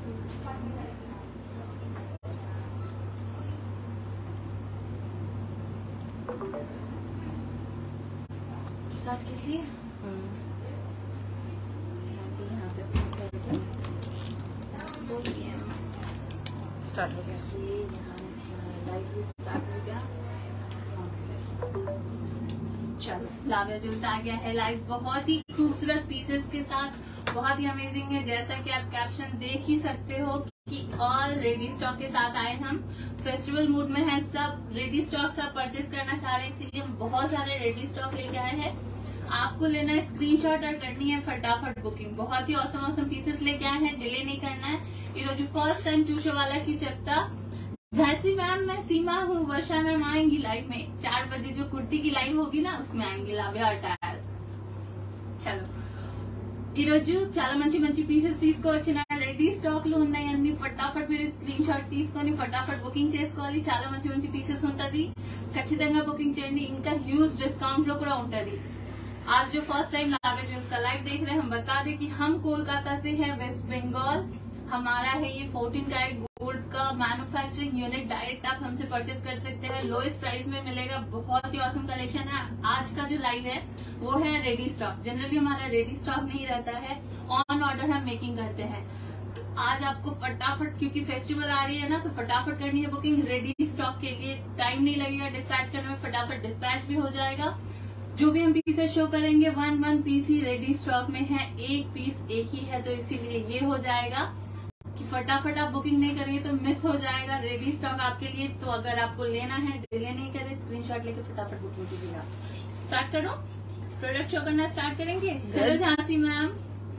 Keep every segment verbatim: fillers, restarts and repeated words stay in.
Start कीजिए। यहाँ पे स्टार्ट हो गया। ये यहाँ लाइव स्टार्ट हो गया। चलो, लाविया जूस आ गया है लाइव, बहुत ही खूबसूरत पीसेस के साथ, बहुत ही अमेजिंग है। जैसा कि आप कैप्शन देख ही सकते हो कि ऑल रेडी स्टॉक के साथ आए हम। फेस्टिवल मूड में है, सब रेडी स्टॉक सब परचेज करना चाह रहे हैं, इसीलिए हम बहुत सारे रेडी स्टॉक लेके आए हैं। आपको लेना है स्क्रीनशॉट और करनी है फटाफट बुकिंग। बहुत ही औसम औसम पीसेस लेके आए हैं, डिले नहीं करना है। ये फर्स्ट टाइम चूशे वाला की चपता। जैसी मैम मैं सीमा हूँ, वर्षा मैम आएंगी लाइव में चार बजे, जो कुर्ती की लाइव होगी ना उसमें आएंगी लाविया अटायर। चलो, ఈరోజు చాలా మంచి మంచి పీసెస్ తీసుకొచ్చిన రెడీ స్టాక్ లో ఉన్నాయన్ని ఫటాఫట్ మీరు స్క్రీన్ షాట్ తీసుకొని ఫటాఫట్ బుకింగ్ చేసుకోవాలి। చాలా మంచి మంచి పీసెస్ ఉంటది, ఖచ్చితంగా బుకింగ్ చేయండి। ఇంకా హ్యూజ్ डिस्काउंट లో కూడా ఉంటది। आज जो फर्स्ट टाइम लाविया जूस का लाइव देख रहे हैं, हम बता दें कि हम कोलकाता से हैं, वेस्ट बंगाल। हमारा है ये फोर्टीन कैरेट गोल्ड का मैन्युफैक्चरिंग यूनिट। डायरेक्ट आप हमसे परचेस कर सकते हैं, लोएस्ट प्राइस में मिलेगा। बहुत ही औसम कलेक्शन है। आज का जो लाइव है वो है रेडी स्टॉक। जनरली हमारा रेडी स्टॉक नहीं रहता है, ऑन ऑर्डर हम मेकिंग करते हैं। तो आज आपको फटाफट, क्योंकि फेस्टिवल आ रही है ना, तो फटाफट करनी है बुकिंग। रेडी स्टॉक के लिए टाइम नहीं लगेगा डिस्पैच करने में, फटाफट डिस्पैच भी हो जाएगा। जो भी हम पीसेस शो करेंगे वन वन पीस ही रेडी स्टॉक में है, एक पीस एक ही है, तो इसीलिए ये हो जाएगा कि फटाफट आप बुकिंग नहीं करेंगे तो मिस हो जाएगा रेडी स्टॉक आपके लिए। तो अगर आपको लेना है, डिले नहीं करें, स्क्रीनशॉट लेके फटाफट बुकिंग कीजिएगा। स्टार्ट करो, प्रोडक्ट शो करना स्टार्ट करेंगे। Hello Jhansi ma'am,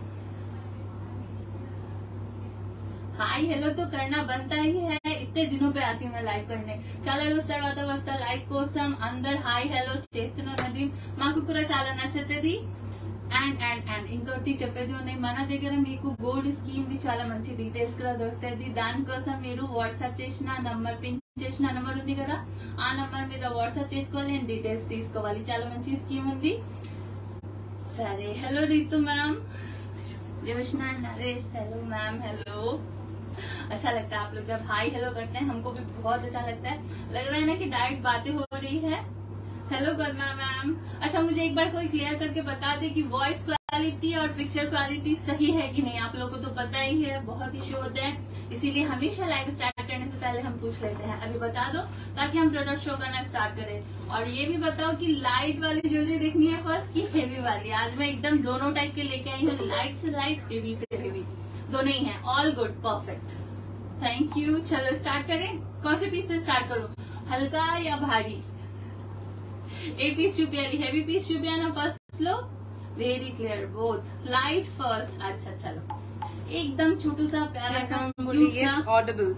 hi hello तो करना बनता ही है, इतने दिनों पे आती हूँ मैं लाइव करने। చాలా రోజుల తర్వాత వస్తా లైవ్ కోసం। అందరు హాయ్ హలో చేస్తున్నారండి, మాకు కూడా చాలా నచ్చుతుంది। అండ్ అండ్ అండ్ ఇంకోటి చెప్పేది ఉన్నాయి, మన దగ్గర మీకు గోల్డ్ స్కీమ్ ది చాలా మంచి డీటెయిల్స్ కూడా దొరుకుతాయి। దానికోసం మీరు వాట్సాప్ చేసిన నంబర్, పిన్ చేసిన నంబర్ ఉంది కదా, ఆ నంబర్ మీద వాట్సాప్ చేసుకోవాలి అండ్ డీటెయిల్స్ తీసుకోవాలి। చాలా మంచి స్కీమ్ ఉంది। సరే, hello Ritu ma'am, Joshna Naresh, hello ma'am, hello. अच्छा लगता है आप लोग जब हाई हेलो करते हैं, हमको भी बहुत अच्छा लगता है। लग रहा है ना कि डायरेक्ट बातें हो रही है। Hello Padma ma'am. अच्छा, मुझे एक बार कोई क्लियर करके बता दे कि वॉइस क्वालिटी और पिक्चर क्वालिटी सही है कि नहीं। आप लोगों को तो पता ही है, बहुत इश्यू होते हैं, इसीलिए हमेशा लाइव स्टार्ट करने से पहले हम पूछ लेते हैं अभी बता दो, ताकि हम प्रोडक्ट शो करना स्टार्ट करें। और ये भी बताओ कि लाइट वाली ज्वेलरी देखनी है फर्स्ट की हेवी वाली। आज मैं एकदम दोनों टाइप के लेके आई हूँ, लाइट से लाइट, हेवी से हेवी, दोनों ही है। All good, perfect, thank you. चलो स्टार्ट करें। कौन से पीस से स्टार्ट करूं, हल्का या भारी? ए पीस चुपियाली, हेवी पीस चुपियाना फर्स्ट लो, very clear both. Light first. अच्छा चलो, एकदम छोटू सा प्यारा सा ऑडिबल।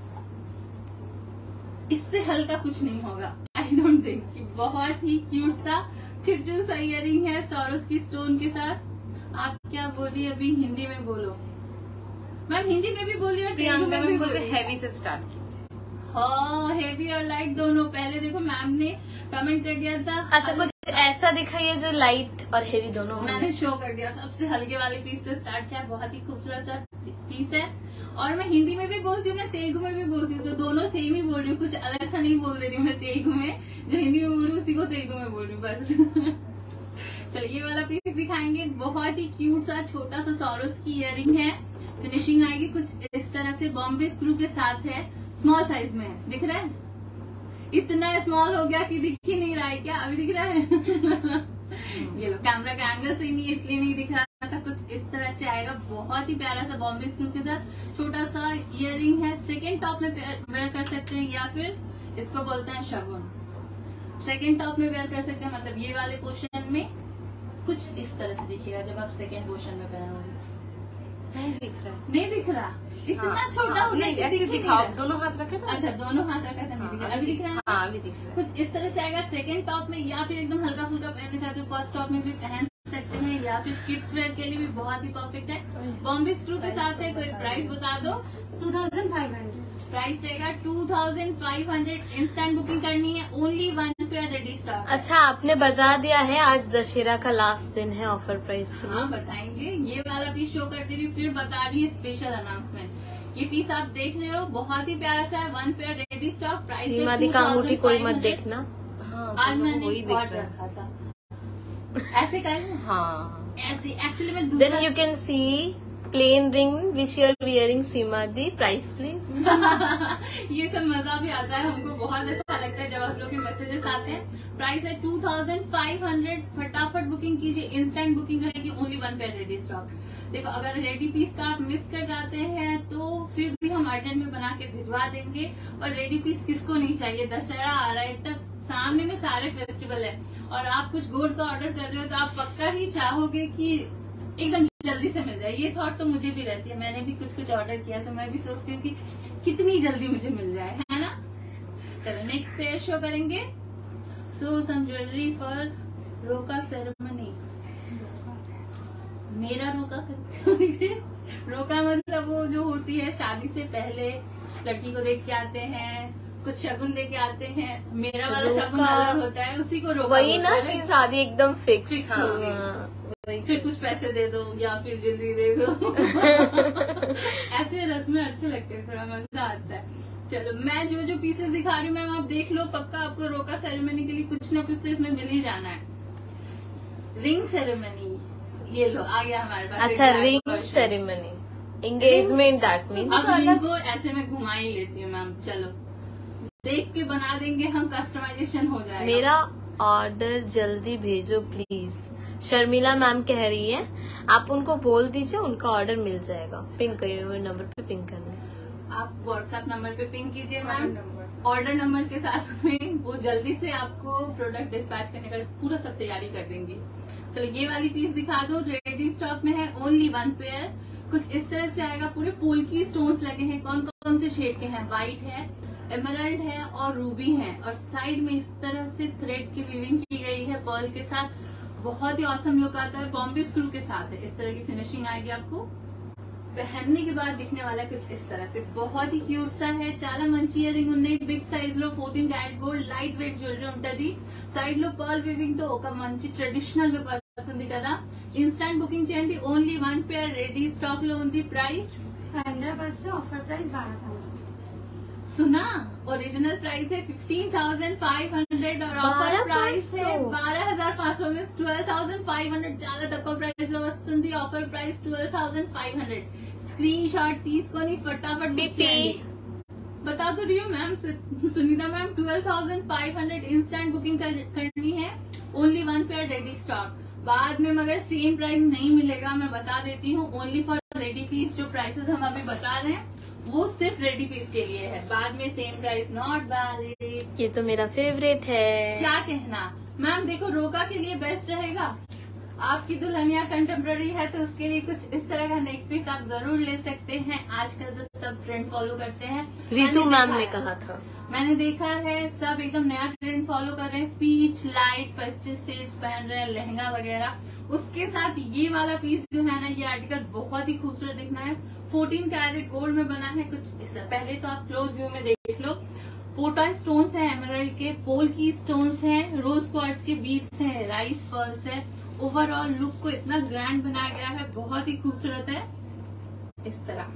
इससे हल्का कुछ नहीं होगा, आई डोंट थिंक। कि बहुत ही क्यूट सा चिट्टू सा इयरिंग है सॉरोस की स्टोन के साथ। आप क्या बोली अभी, हिंदी में बोलो मैम, हिंदी में भी बोलिए और तेलुगु में भी बोलिए। हेवी से स्टार्ट कीजिए। हाँ, हेवी और लाइट दोनों। पहले देखो मैम ने कमेंट कर दिया था। अच्छा, कुछ ऐसा दिखाइए जो लाइट और हेवी दोनों। मैंने शो कर दिया, सबसे हल्के वाले पीस से स्टार्ट किया। बहुत ही खूबसूरत सा पीस है, और मैं हिंदी में भी बोलती हूँ, मैं तेलुगु में भी बोलती हूँ, तो दोनों सेम ही बोल रही हूँ, कुछ अलग सा नहीं बोल रही हूँ मैं तेलुगु में। जो हिंदी में बोल रही हूँ उसी को तेलुगु में बोल रही हूँ बस। चलो, ये वाला पीस दिखाएंगे। बहुत ही क्यूट सा छोटा सा सॉरोस की इयरिंग है। फिनिशिंग आएगी कुछ इस तरह से, बॉम्बे स्क्रू के साथ है, स्मॉल साइज में है। दिख रहा है? इतना स्मॉल हो गया कि दिख ही नहीं रहा है क्या? अभी दिख रहा है? ये लो, कैमरा का एंगल सही नहीं है इसलिए नहीं दिख रहा था। कुछ इस तरह से आएगा, बहुत ही प्यारा सा बॉम्बे स्क्रू के साथ छोटा सा इयरिंग है। सेकेंड टॉप में वेयर कर सकते हैं, या फिर इसको बोलते हैं शगुन। सेकेंड टॉप में वेयर कर सकते हैं, मतलब ये वाले पोर्शन में कुछ इस तरह से दिखेगा जब आप सेकेंड पोर्शन में पहनोगे। नहीं दिख रहा है, नहीं दिख रहा, इतना हाँ, छोटा हो गया। ऐसे दिखाओ, दोनों हाथ रखे थे। अच्छा, दोनों हाथ रखा था, नहीं दिखा। अभी दिख रहा है? हाँ, अभी दिख रहा है। कुछ इस तरह से आएगा सेकंड टॉप में, या फिर एकदम हल्का फुल्का पहनना चाहते हो फर्स्ट टॉप में भी पहन सकते हैं, या फिर किड्स वेयर के लिए भी बहुत ही परफेक्ट है। बॉम्बे स्क्रू के साथ है। कोई प्राइस बता दो। Two thousand five hundred price रहेगा two thousand five hundred. Instant booking करनी है, only one pair ready stock. अच्छा, आपने बता दिया है आज दशहरा का लास्ट दिन है ऑफर प्राइस के लिए। हाँ बताएंगे, ये वाला पीस शो करते रही, फिर बता रही है स्पेशल अनाउंसमेंट। ये पीस आप देख रहे हो, बहुत ही प्यारा सा है, one pair ready stock. Price Seema di का अंगूठी कोई मत देखना। हाँ, आज वो मैंने वही एक दिख और रहा है। रखा था, ऐसे कर हाँ, ऐसे एक्चुअली मैं देन दूसरा you can see plain ring which you are wearing. Seema di price please. ये सब मजा भी आता है हमको, बहुत अच्छा लगता है जब आप लोग के मैसेजेस आते हैं। प्राइस है टू थाउजेंड फाइव हंड्रेड। फटाफट बुकिंग कीजिए, इंस्टेंट बुकिंग रहेगी, only one pair ready stock. देखो अगर रेडी पीस का आप मिस कर जाते हैं तो फिर भी हम अर्जेंट में बना के भिजवा देंगे। और रेडी पीस किसको नहीं चाहिए, दशहरा आ रहा है, इतना सामने में सारे फेस्टिवल है और आप कुछ गोल्ड का ऑर्डर कर रहे हो तो आप पक्का ही चाहोगे कि एकदम जल्दी से मिल जाए। ये थॉट तो मुझे भी रहती है, मैंने भी कुछ कुछ ऑर्डर किया तो मैं भी सोचती हूँ कि कितनी जल्दी मुझे मिल जाए, है ना। चलो नेक्स्ट पेयर शो करेंगे। So some jewellery for roka ceremony. मेरा रोका करते रोका मतलब वो जो होती है शादी से पहले लड़की को देख के आते हैं, कुछ शगुन दे के आते हैं। मेरा वाला शगुन अलग होता है, उसी को रोका वही ना बोलते हैं। कि शादी एकदम फिक्स। Fix हो गई। हाँ, वही। फिर कुछ पैसे दे दो या फिर ज्वेलरी दे दो। ऐसे रस्में अच्छे लगते हैं, थोड़ा मजा आता है। चलो मैं जो जो पीसेस दिखा रही हूँ मैम आप देख लो, पक्का आपको रोका सेरेमनी के लिए कुछ ना कुछ तो इसमें मिल ही जाना है। रिंग सेरेमनी, ये लो आ गया हमारे पास। अच्छा, एक ring version। Ceremony engagement that means. अब रिंग को ऐसे में घुमा ही लेती हूँ मैम। चलो देख के बना देंगे हम, कस्टमाइजेशन हो जाएगा। मेरा ऑर्डर जल्दी भेजो प्लीज, शर्मिला मैम कह रही है। आप उनको बोल दीजिए, उनका ऑर्डर मिल जाएगा। पिंक नंबर पे पिंक करना है। आप व्हाट्सएप नंबर पे पिंग कीजिए मैम, ऑर्डर नंबर के साथ में वो जल्दी से आपको प्रोडक्ट डिस्पैच करने का पूरा सब तैयारी कर देंगी। चलो ये वाली पीस दिखा दो, रेडी स्टॉक में है, ओनली वन पेयर। कुछ इस तरह से आएगा, पूरे पोल्की स्टोन्स लगे हैं। कौन कौन से शेड के हैं, व्हाइट है, एमराल्ड है और रूबी है। और साइड में इस तरह से थ्रेड की वीविंग की गई है पर्ल के साथ, बहुत ही ऑसम लुक आता है। बॉम्बे स्क्रू के साथ है, इस तरह की फिनिशिंग आएगी आपको। पहनने के बाद दिखने वाला कुछ इस तरह से, बहुत ही क्यूट सा है। చాలా మంచి ఇయరింగ్ ఉన్నాయి, బిగ్ సైజ్ లో fourteen carat gold light weight jewellery ఉంటది। సైడ్ లో పర్ల్ వీవింగ్ తో ఒక మంచి ట్రెడిషనల్ లుక్ వస్తుంది కదా। ఇన్స్టెంట్ బుకింగ్ చేయండి, only one pair ready stock లో ఉంది। ప్రైస్ पंद्रह परसेंट ऑफर प्राइस बारह पाँच सौ। सुना, ओरिजिनल प्राइस है फिफ्टीन थाउजेंड फाइव हंड्रेड और ऑफर प्राइस है बारह हजार पाँच सौ में ट्वेल्व थाउजेंड फाइव हंड्रेड చాలా తక్కువ ప్రైస్ లో వస్తుంది। Offer price twelve thousand five hundred. Screenshot తీసుకొని फटाफट बुक చేయండి। बता तो रही हूँ ma'am, Sunita ma'am twelve thousand five hundred instant booking करनी है, only one pair ready stock. बाद में मगर सेम प्राइस नहीं मिलेगा, मैं बता देती हूँ। ओनली फॉर रेडी पीस जो प्राइसेस हम अभी बता रहे हैं वो सिर्फ रेडी पीस के लिए है, बाद में सेम प्राइस नॉट वैलिड। ये तो मेरा फेवरेट है। क्या कहना मैम, देखो रोका के लिए बेस्ट रहेगा। आपकी दुल्हनिया कंटेम्प्रेरी है तो उसके लिए कुछ इस तरह का नेक पीस आप जरूर ले सकते हैं। आजकल तो सब ट्रेंड फॉलो करते हैं। रितु मैंने मैम देखा ने है- कहा था, मैंने देखा है सब एकदम नया ट्रेंड फॉलो कर रहे हैं। पीच लाइट पेस्टल शेड्स पहन रहे हैं, लहंगा वगैरह। उसके साथ ये वाला पीस जो है ना, ये आर्टिकल बहुत ही खूबसूरत दिखना है। फोर्टीन कैरेट गोल्ड में बना है कुछ इस तरह। पहले तो आप क्लोज व्यू में देख लो, पोटा स्टोन्स है, एमराल्ड के, पोल की स्टोन्स हैं, रोज क्वार्ट्ज के बीड्स हैं, राइस पर्ल्स है। ओवरऑल लुक को इतना ग्रैंड बनाया गया है, बहुत ही खूबसूरत है। इस तरह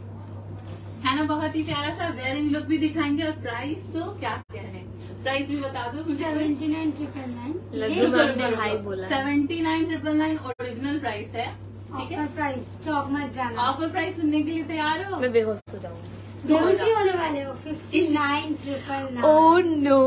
है ना, बहुत ही प्यारा सा वेयरिंग लुक भी दिखाएंगे। और प्राइस तो क्या कह रहे हैं, प्राइस भी बता दो मुझे। Seventy nine triple nine Laddu ma'am ने हाई बोला है। Seventy nine triple nine original price है, ठीक है। ऑफर प्राइस, चौक मत जाना। ऑफर प्राइस सुनने के लिए तैयार हो? मैं बेहोश हो जाऊंगी। बेहोश ही होने वाले हो। Fifty nine triple nine. Oh no,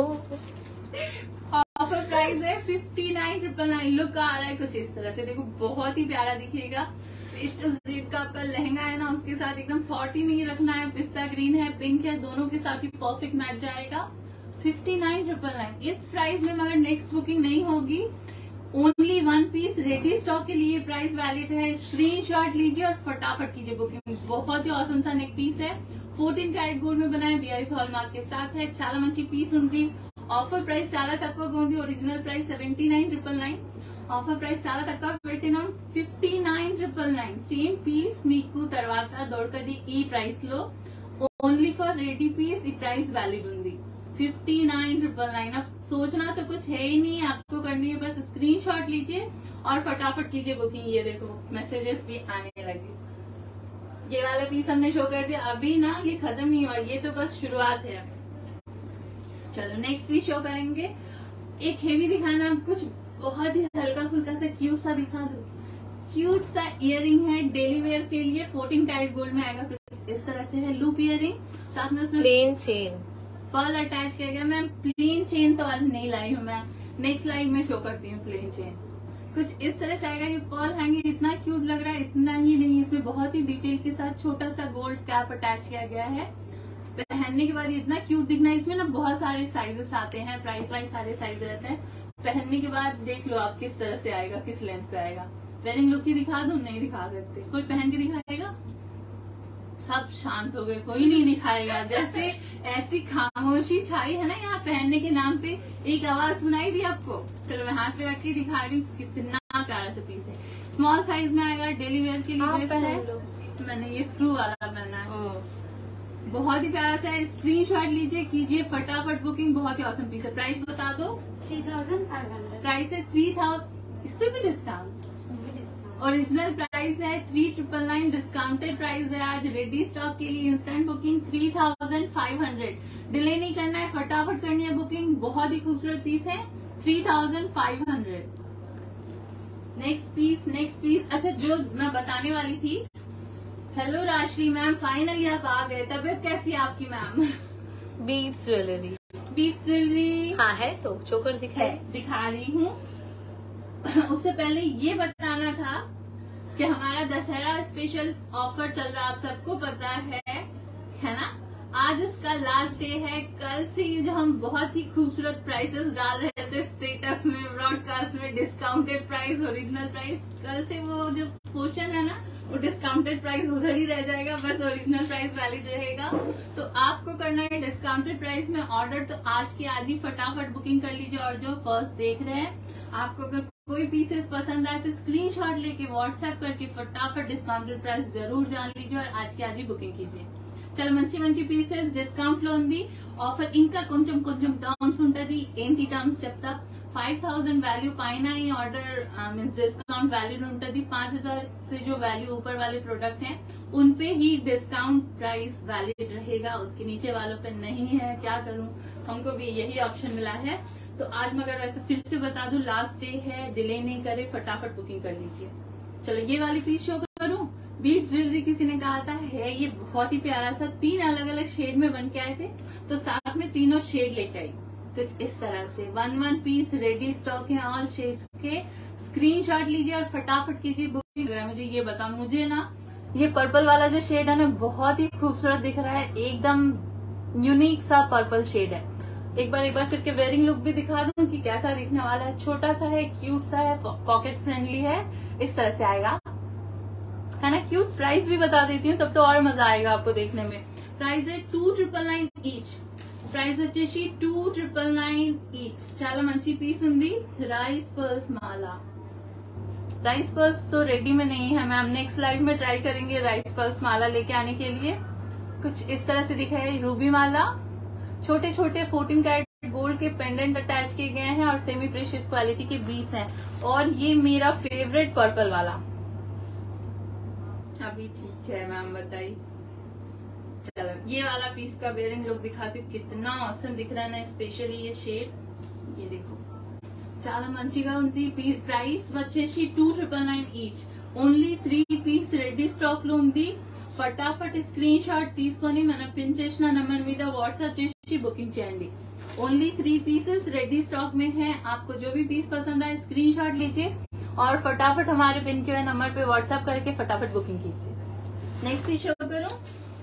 offer price है fifty nine triple nine. Look आ रहा है कुछ इस तरह से, देखो बहुत ही प्यारा दिखेगा। इस जेड का आपका लहंगा है ना, उसके साथ एकदम थॉट ही नहीं रखना है। पिस्ता ग्रीन है, पिंक है, दोनों के साथ ही परफेक्ट मैच जाएगा। फिफ्टी नाइन ट्रिपल नाइन इस प्राइस में मगर नेक्स्ट बुकिंग नहीं होगी। Only one piece ready stock के लिए प्राइस वैलिड है। स्क्रीनशॉट लीजिए और फटाफट कीजिए बुकिंग। बहुत ही औसम सा नेक पीस है, फोर्टीन कैरेट गोल्ड में बना है, बीआईएस हॉलमार्क के साथ है। చాలా మంచి పీస్ ఉంది। ఆఫర్ ప్రైస్ చాలా తక్కువగా ఉంది। Original price seventy nine triple nine, offer price చాలా తక్కువ పెట్టినాం, fifty nine triple nine. Same piece మీకు తర్వాత దొరకది ఈ ప్రైస్ లో, ఓన్లీ ఫర్ రెడీ పీస్ ఈ ప్రైస్ వ్యాలిడ్ ఉంది। Fifty nine triple nine. अब सोचना तो कुछ है ही नहीं, आपको करनी है बस स्क्रीनशॉट लीजिए और फटाफट कीजिए बुकिंग। ये देखो मैसेजेस भी आने लगे। ये वाला पीस हमने शो कर दिया, अभी ना ये खत्म नहीं हुआ, ये तो बस शुरुआत है। चलो नेक्स्ट पीस शो करेंगे। एक हेवी दिखाना, कुछ बहुत ही हल्का फुल्का सा क्यूट सा दिखा दो। क्यूट सा इयरिंग है, डेली वेयर के लिए फोर्टीन कैरेट गोल्ड में आएगा, कुछ इस तरह से है। लूप इयरिंग, साथ में उसमें प्लेन चेन पर्ल अटैच किया गया। मैं प्लेन चेन तो आज नहीं लाई हूँ, मैं नेक्स्ट स्लाइड में शो करती हूँ प्लेन चेन। कुछ इस तरह से आएगा। ये पर्ल हैंगिंग इतना क्यूट लग रहा है, इतना ही नहीं, इसमें बहुत ही डिटेल के साथ छोटा सा गोल्ड कैप अटैच किया गया है। पहनने के बाद इतना क्यूट दिखना है। इसमें ना बहुत सारे साइजेस आते हैं, प्राइस वाइज सारे साइज रहते हैं। पहनने के बाद देख लो आप किस तरह से आएगा, किस लेंथ पे आएगा। वेयरिंग लुक ही दिखा दूं, नहीं दिखा सकते। कोई पहन के दिखाएगा? सब शांत हो गए, कोई नहीं दिखाएगा। जैसे ऐसी खामोशी छाई है ना यहाँ पहनने के नाम पे। एक आवाज सुनाई दी आपको? चलो मैं हाथ पे रख के दिखा रही हूँ, कितना प्यारा सा पीस है। स्मॉल साइज में आएगा, डेली वेयर के लिए बेस्ट है। मैंने ये स्क्रू वाला पहना है, बहुत ही प्यारा सा है। स्क्रीनशॉट लीजिए, कीजिए फटाफट बुकिंग। बहुत ही औसम पीस है। प्राइस बता दो। Three thousand five hundred price है थ्री थाउजेंड, इस पे भी डिस्काउंट। ओरिजिनल प्राइस है three triple nine, discounted price है आज रेडी स्टॉक के लिए। Instant booking three thousand five hundred. Delay नहीं करना है, फटाफट करनी है बुकिंग। बहुत ही खूबसूरत पीस है, three thousand five hundred. Next piece, next piece. अच्छा जो मैं बताने वाली थी, हेलो राशि मैम, फाइनली आप आ गए। तबीयत कैसी है आपकी ma'am? Beads jewellery, beads jewellery हाँ है तो चोकर दिखाए दिखा रही हूँ। उससे पहले ये बताना था कि हमारा दशहरा स्पेशल ऑफर चल रहा है, आप सबको पता है है ना। आज इसका लास्ट डे है। कल से ये जो हम बहुत ही खूबसूरत प्राइसेस डाल रहे थे स्टेटस में, ब्रॉडकास्ट में, डिस्काउंटेड प्राइस, ओरिजिनल प्राइस, कल से वो जो पोर्शन है ना वो डिस्काउंटेड प्राइस उधर ही रह जाएगा, बस ओरिजिनल प्राइस वैलिड रहेगा। तो आपको करना है डिस्काउंटेड प्राइस में ऑर्डर, तो आज के आज ही फटाफट बुकिंग कर लीजिए। और जो फर्स्ट देख रहे हैं, आपको अगर कोई पीसेस पसंद आए तो स्क्रीनशॉट लेके व्हाट्सएप करके फटाफट डिस्काउंटेड प्राइस जरूर जान लीजिए और आज के आज ही बुकिंग कीजिए। చాలా మంచి మంచి పీసెస్ డిస్కౌంట్ లో ఉంది ఆఫర్. ఇంకా కొంచెం కొంచెం టర్మ్స్ ఉంటది. ఏంటి టర్మ్స్ చెప్తా. फाइव थाउजेंड वैल्यू पाइना ही ऑर्डर मीन्स डिस्काउंट वैल्यू ఉంటుంది. पाँच हजार से जो वैल्यू ऊपर वाले प्रोडक्ट हैं उन पे ही डिस्काउंट प्राइस वैलिड रहेगा, उसके नीचे वालों पे नहीं है. क्या करूं, हमको भी यही ऑप्शन मिला है. तो आज मगर वैसे फिर से बता दूं, लास्ट डे है, डिले नहीं करे, फटाफट बुकिंग कर लीजिए. चलो ये वाली पीस शो करूं. बीट्स ज्वेलरी किसी ने कहा था है ये बहुत ही प्यारा सा, तीन अलग अलग शेड में बन के आए थे, तो साथ में तीनों शेड लेके आई कुछ इस तरह से. One one piece ready stock है ऑल शेड्स के. स्क्रीनशॉट लीजिए और फटाफट कीजिए बुकिंग. मुझे ये बताओ, मुझे ना ये पर्पल वाला जो शेड है ना बहुत ही खूबसूरत दिख रहा है, एकदम यूनिक सा पर्पल शेड है. एक बार एक बार करके वेयरिंग लुक भी दिखा दूं कि कैसा दिखने वाला है. छोटा सा है, क्यूट सा है, पॉकेट फ्रेंडली है, इस तरह से आएगा, है ना क्यूट. प्राइस भी बता देती हूँ, तब तो और मजा आएगा आपको देखने में. प्राइस है two triple nine each. Price వచ్చేసి టూ ట్రిపుల్ నైన్ ఈచ్. చాలా మంచి పీस ఉంది. राइस पर्स माला, राइस पर्स तो रेडी में नहीं है मैम, नेक्स्ट स्लाइड में ट्राई करेंगे राइस पर्स माला लेके आने के लिए. कुछ इस तरह से दिखा है. रूबी माला, छोटे छोटे फोर्टीन कैरेट गोल्ड के पेंडेंट अटैच किए गए हैं और सेमी प्रेशियस क्वालिटी के बीट्स हैं. और ये मेरा फेवरेट पर्पल वाला. अभी ठीक है मैम, बताइए. चलो ये वाला पीस का वेयरिंग लुक दिखाती हूँ, कितना ऑसम दिख रहा है ना, स्पेशली ये शेड. ये देखो చాలా మంచిగా ఉంది. ప్రైస్ వచ్చేసి two triple nine each. Only three piece ready stock లో ఉంది. ఫటాఫట్ స్క్రీన్ షాట్ తీసుకొని మనం పిన్ చేసిన నంబర్ మీద వాట్సాప్ చేసి बुकिंग చేయండి. Only three pieces ready stock में है. आपको जो भी पीस पसंद आए स्क्रीनशॉट लीजिए और फटाफट हमारे पिन के नंबर पे व्हाट्सएप करके फटाफट बुकिंग कीजिए. नेक्स्ट पीस शो करो.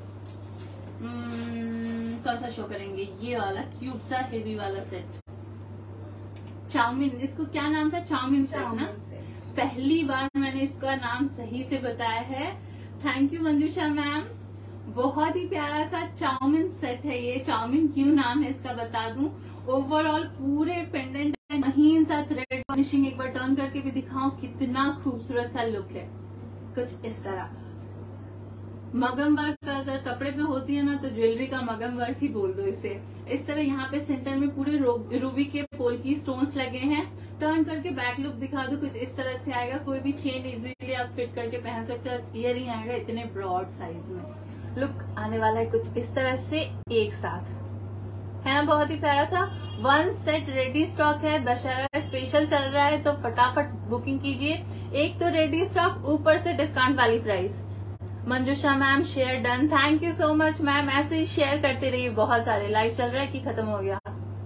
कौन सा शो करेंगे? ये वाला क्यूट सा हेवी वाला सेट. चाउमीन, इसको क्या नाम था? चाउमीन सेट ना. पहली बार मैंने इसका नाम सही से बताया है. Thank you Manjusha ma'am. बहुत ही प्यारा सा चाउमीन सेट है ये. चाउमीन क्यों नाम है इसका बता दूं. ओवरऑल पूरे पेंडेंट महीन सा थ्रेड फिनिशिंग. एक बार टर्न करके भी दिखाऊं, कितना खूबसूरत सा लुक है. कुछ इस तरह मगम वर्क अगर कपड़े पे होती है ना तो ज्वेलरी का मगम वर्क ही बोल दो इसे। इस तरह यहाँ पे सेंटर में पूरे रूबी के पोल की स्टोन्स लगे हैं। टर्न करके बैक लुक दिखा दो, कुछ इस तरह से आएगा। कोई भी चेन इजीली आप फिट करके पहन सकते हो। ईयर रिंग आएगा इतने ब्रॉड साइज में। लुक आने वाला है कुछ इस तरह से एक साथ, है ना, बहुत ही प्यारा सा। वन सेट रेडी स्टॉक है, दशहरा स्पेशल चल रहा है तो फटाफट बुकिंग कीजिए। एक तो रेडी स्टॉक, ऊपर से डिस्काउंट वाली price. Manjusha ma'am share done, thank you so much ma'am. ऐसे ही शेयर करते रहिए। बहुत सारे लाइव चल रहा है कि खत्म हो गया?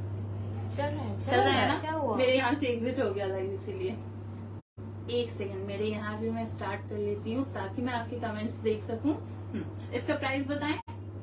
चल रहा है, चल रहा है ना। क्या हुआ? मेरे यहाँ से एग्जिट हो गया लाइव, इसीलिए एक सेकंड मेरे यहाँ भी मैं स्टार्ट कर लेती हूँ ताकि मैं आपके कमेंट्स देख सकूँ। इसका प्राइस बताएं।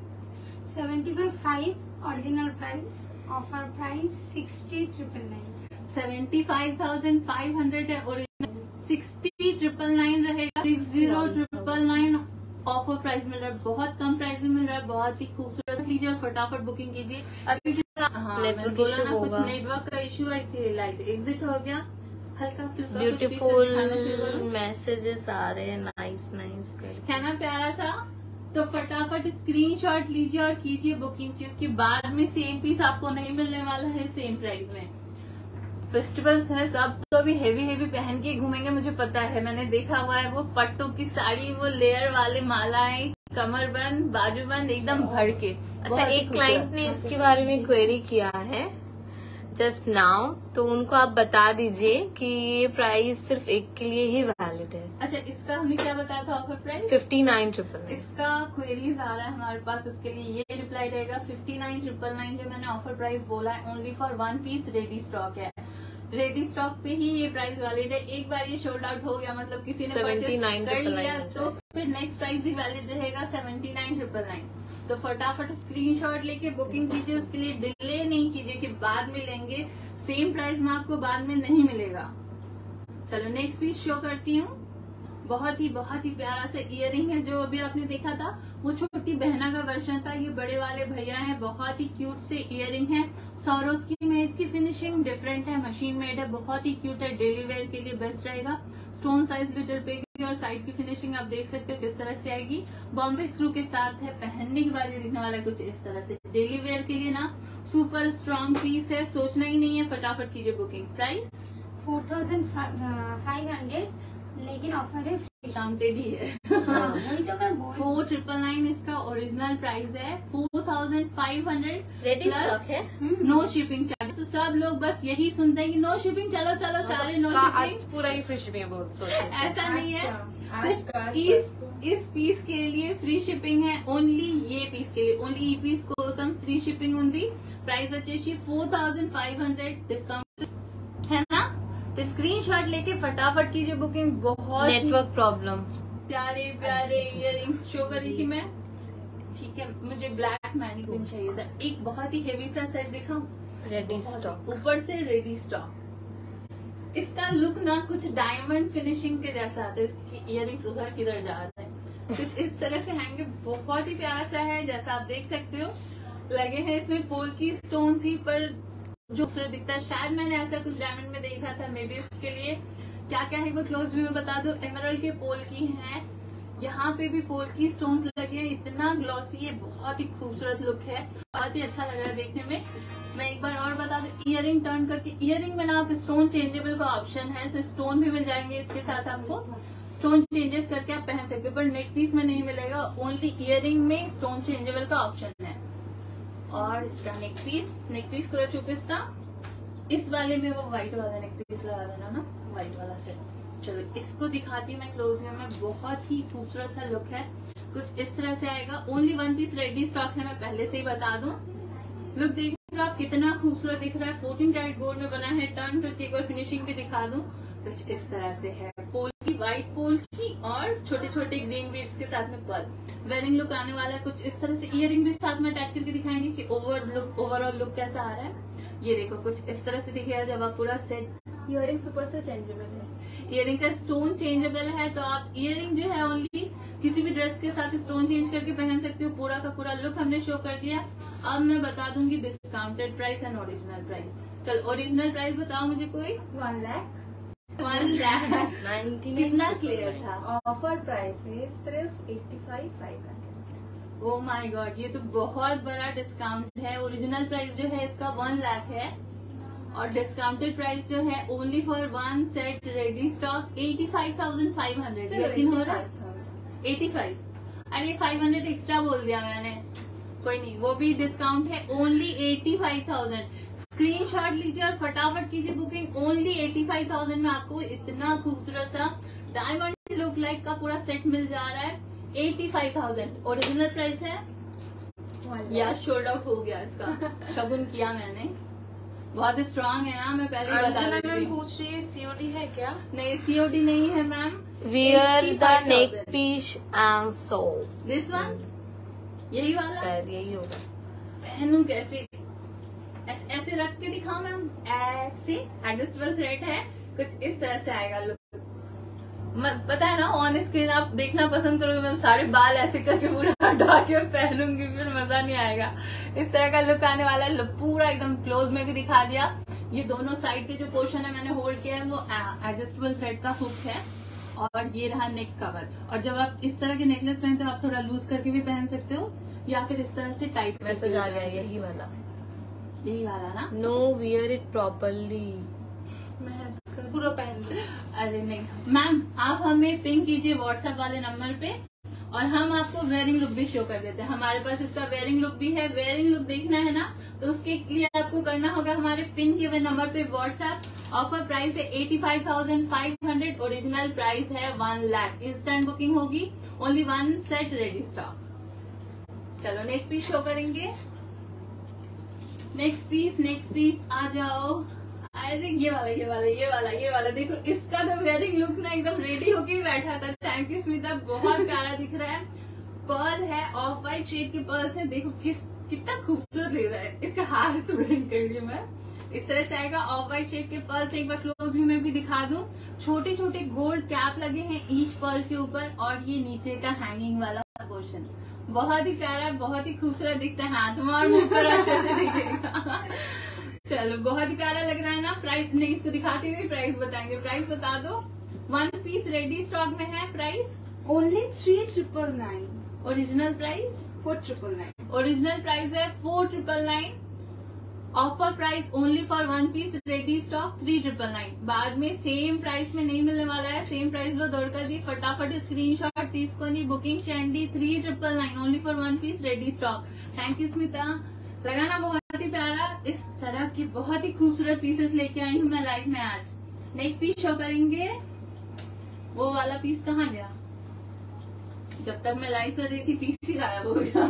Seventy five five original price, offer price sixty triple nine. Seventy five thousand five hundred है ओरिजिनल, सिक्सटी ट्रिपल नाइन रहेगा। Six zero triple nine offer price मिल रहा है, बहुत कम प्राइस में मिल रहा है, बहुत ही खूबसूरत। लीजिए और फटाफट बुकिंग कीजिए। अच्छा, हाँ, नेटवर्क मैंने बोला इशू ना, कुछ होगा। नेटवर्क का इशू है इसीलिए लाइव एग्जिट हो गया। हल्का फुल्का कुछ ब्यूटीफुल pieces दिखाना शुरू करो। मैसेजेस आ रहे हैं, नाइस नाइस कर। है ना प्यारा सा। तो फटाफट स्क्रीनशॉट लीजिए और कीजिए बुकिंग, क्योंकि बाद में सेम पीस आपको नहीं मिलने वाला है सेम प्राइस में। फेस्टिवल्स है, सब तो अभी हेवी हेवी पहन के घूमेंगे, मुझे पता है, मैंने देखा हुआ है। वो पट्टों की साड़ी, वो लेयर वाले मालाएं, कमर बंद, बाजू बंद, एकदम भर के। अच्छा, एक क्लाइंट ने इसके बारे में क्वेरी किया है जस्ट नाउ, तो उनको आप बता दीजिए कि ये प्राइस सिर्फ एक के लिए ही वैलिड है। अच्छा, इसका हमने क्या बताया था offer price? Fifty nine triple nine. इसका क्वेरीज आ रहा है हमारे पास, उसके लिए ये रिप्लाई रहेगा फिफ्टी नाइन ट्रिपल नाइन। जो मैंने ऑफर प्राइस बोला है only for one piece ready stock है। रेडी स्टॉक पे ही ये प्राइस वैलिड है। एक बार ये सोल्ड आउट हो गया, मतलब किसी ने परचेज कर लिया, तो फिर नेक्स्ट प्राइस ही वैलिड रहेगा सेवेंटी नाइन ट्रिपल नाइन। तो फटाफट स्क्रीनशॉट लेके बुकिंग कीजिए, उसके लिए डिले नहीं कीजिए कि बाद में लेंगे। सेम प्राइस में आपको बाद में नहीं मिलेगा। चलो नेक्स्ट पीस शो करती हूँ। बहुत ही बहुत ही प्यारा सा इयररिंग है। जो अभी आपने देखा था वो छोटी बहना का वर्जन था, ये बड़े वाले भैया हैं। बहुत ही क्यूट से इयररिंग है। सौरोस्की में इसकी फिनिशिंग डिफरेंट है, मशीन मेड है, बहुत ही क्यूट है। डेली वेयर के लिए बेस्ट रहेगा। स्टोन साइज लिटिल पिग और साइड की फिनिशिंग आप देख सकते हो किस तरह से आएगी। बॉम्बे स्क्रू के साथ है, पहनने के बाद ये दिखने वाला है कुछ इस तरह से। डेली वेयर के लिए ना सुपर स्ट्रॉन्ग पीस है, सोचना ही नहीं है, फटाफट कीजिए booking. Price four thousand five hundred, लेकिन ऑफर है काउंटेड ही है। हाँ, वही तो मैं बोल फोर ट्रिपल नाइन इसका ओरिजिनल प्राइस है। Four thousand five hundred ready stock है, नो शिपिंग चार्ज। तो सब लोग बस यही सुनते हैं कि नो शिपिंग, चलो चलो सारे नो शिपिंग। आज पूरा ही फ्री शिपिंग बहुत सोचते हैं। ऐसा नहीं है, सिर्फ इस इस पीस के लिए फ्री शिपिंग है। ओनली ये पीस के लिए, ओनली ई पीस कोसम फ्री शिपिंग ఉంది। प्राइस వచ్చేసి four thousand five hundred discount है ना। तो स्क्रीनशॉट लेके फटाफट कीजिए बुकिंग। बहुत नेटवर्क प्रॉब्लम। प्यारे प्यारे इयररिंग्स शो कर रही थी मैं, ठीक है। मुझे ब्लैक मैनिक्विन चाहिए था। एक बहुत ही हेवी सा सेट दिखाऊं, रेडी स्टॉक, ऊपर से रेडी स्टॉक। इसका लुक ना कुछ डायमंड फिनिशिंग के जैसा आता है। इसकी इयररिंग्स उधर किधर जा रहे हैं, कुछ इस तरह से हैंगे। बहुत ही प्यारा सा है, जैसा आप देख सकते हो। लगे हैं इसमें पोल की स्टोन्स ही, पर जो फिर दिखता है, शायद मैंने ऐसा कुछ डायमंड में देखा था। मे बी इसके लिए क्या क्या है वो क्लोज व्यू में बता दो। एमराल्ड के पोल की है, यहाँ पे भी पोल की स्टोन्स लगे हैं। इतना ग्लॉसी है, बहुत ही खूबसूरत लुक है, बहुत ही अच्छा लग रहा है देखने में। मैं एक बार और बता दूं, इयररिंग टर्न करके, इयररिंग में ना आप स्टोन चेंजेबल का ऑप्शन है, तो स्टोन भी मिल जाएंगे इसके साथ। आपको स्टोन चेंजेस करके आप पहन सकते हो, पर नेक पीस में नहीं मिलेगा। ओनली इयररिंग में स्टोन चेंजेबल का ऑप्शन है। और इसका नेक पीस, नेक पीस को चुपिस्ता, इस वाले में वो व्हाइट वाला नेक पीस लगा देना ना, व्हाइट वाला से। चलो इसको दिखाती हूँ मैं क्लोज व्यू में। बहुत ही खूबसूरत सा लुक है, कुछ इस तरह से आएगा। Only one piece ready stock है, मैं पहले से ही बता दूं। लुक देख रहे हो आप, कितना खूबसूरत दिख रहा है। फोर्टीन कैरेट गोल्ड में बना है। टर्न करके एक बार फिनिशिंग भी दिखा दूं, कुछ इस तरह से है। पोल की, व्हाइट पोल की और छोटे छोटे ग्रीन बीड्स के साथ में पर्ल। वेयरिंग लुक आने वाला है कुछ इस तरह से। इयररिंग भी साथ में अटैच करके दिखाएंगे कि ओवर लुक, ओवरऑल लुक कैसा आ रहा है। ये देखो कुछ इस तरह से दिखेगा जब आप पूरा सेट। इयररिंग सुपर से चेंजेबल है, इयररिंग का स्टोन चेंजेबल है, तो आप इयररिंग जो है ओनली किसी भी ड्रेस के साथ स्टोन चेंज करके पहन सकते हो। पूरा का पूरा लुक हमने शो कर दिया। अब मैं बता दूंगी discounted price and original price. चलो ओरिजिनल प्राइस बताओ मुझे कोई। One lakh one lakh ninety कितना क्लियर था। ऑफर प्राइस है सिर्फ eighty five five hundred. Oh my god, ये तो बहुत बड़ा डिस्काउंट है। ओरिजिनल प्राइस जो है इसका वन लाख है और डिस्काउंटेड प्राइस जो है only for one set ready stock eighty five thousand five hundred. यकीन हो रहा है एटी फाइव? अरे फाइव हंड्रेड एक्स्ट्रा बोल दिया मैंने, कोई नहीं, वो भी डिस्काउंट है। Only eighty five thousand. Screenshot लीजिए और फटाफट कीजिए booking. Only eighty five thousand में आपको इतना खूबसूरत सा डायमंड लुक लाइक का पूरा सेट मिल जा रहा है। Eighty five thousand original price है या शोल्ड आउट हो गया इसका, शगुन किया मैंने, बहुत स्ट्रांग है। हाँ मैं पहले ही बता रही मैम थी। पूछ रही है सीओडी है क्या? नहीं सीओडी नहीं है ma'am. Wear the neck piece and so, this one, यही वाला शायद यही होगा। पहनूं कैसे? ऐसे, ऐसे रख के दिखाओ मैम, ऐसे एडजस्टेबल थ्रेड है, कुछ इस तरह से आएगा लुक। पता है ना, ऑन स्क्रीन आप देखना पसंद करोगे, मैं सारे बाल ऐसे करके पूरा हटा के पहनूंगी, फिर मजा नहीं आएगा। इस तरह का लुक आने वाला है। पूरा एकदम क्लोज में भी दिखा दिया। ये दोनों साइड के जो पोर्शन है मैंने होल्ड किया है वो एडजस्टेबल थ्रेड का हुक है और ये रहा नेक कवर। और जब आप इस तरह के नेकलेस पहनते हो आप थोड़ा लूज करके भी पहन सकते हो या फिर इस तरह से टाइट। मैसेज आ गया, यही वाला, यही वाला ना? नो वियर इट प्रॉपरली, पूरा पहन लो। अरे नहीं मैम, आप हमें पिंक कीजिए व्हाट्सएप वाले नंबर पे और हम आपको वेयरिंग लुक भी शो कर देते हैं। हमारे पास इसका वेयरिंग लुक भी है। वेयरिंग लुक देखना है ना तो उसके लिए आपको करना होगा हमारे पिंक किए हुए नंबर पे व्हाट्सएप। ऑफर प्राइस है eighty five thousand five hundred, original price है वन लाख। इंस्टेंट बुकिंग होगी, only one set ready stock. चलो नेक्स्ट पीस शो करेंगे। नेक्स्ट पीस नेक्स्ट पीस आ जाओ। अरे ये वाला ये वाला ये वाला ये वाला देखो, इसका तो वेयरिंग लुक ना एकदम रेडी होके ही बैठा था। थैंक यू स्मिता, बहुत प्यारा दिख रहा है। पर्ल है, ऑफ व्हाइट शेड के पर्ल्स है। देखो किस कितना खूबसूरत लग रहा है। इसका हार तो ब्लेंड कर लिया मैं। इस तरह से आएगा ऑफ व्हाइट शेड के पर्ल्स। एक बार क्लोज व्यू में भी दिखा दूं, छोटे छोटे गोल्ड कैप लगे हैं ईच पर्ल के ऊपर और ये नीचे का हैंगिंग वाला पोर्शन बहुत ही प्यारा, बहुत ही खूबसूरत दिखता है। हाथ में और मुंह पर अच्छे से दिखेगा। चलो बहुत ही प्यारा लग रहा है ना। प्राइस नहीं, इसको दिखाते हुए प्राइस बताएंगे। प्राइस बता दो। वन पीस रेडी स्टॉक में है। Price only three triple nine. Original price four triple nine. Original price है four triple nine. Offer price only for one piece ready stock three triple nine. बाद में same price में नहीं मिलने वाला है। सेम प्राइस लो दौड़ कर दी, फटाफट स्क्रीनशॉट तीसकोनी बुकिंग चैंडी three triple nine only for one piece ready stock. Thank you Smita, लगाना बहुत ही प्यारा। इस तरह के बहुत ही खूबसूरत पीसेस लेके आई हूँ मैं लाइव में आज। नेक्स्ट पीस शो करेंगे। वो वाला पीस कहाँ गया? जब तक मैं लाइव कर रही थी पीस ही गायब हो गया।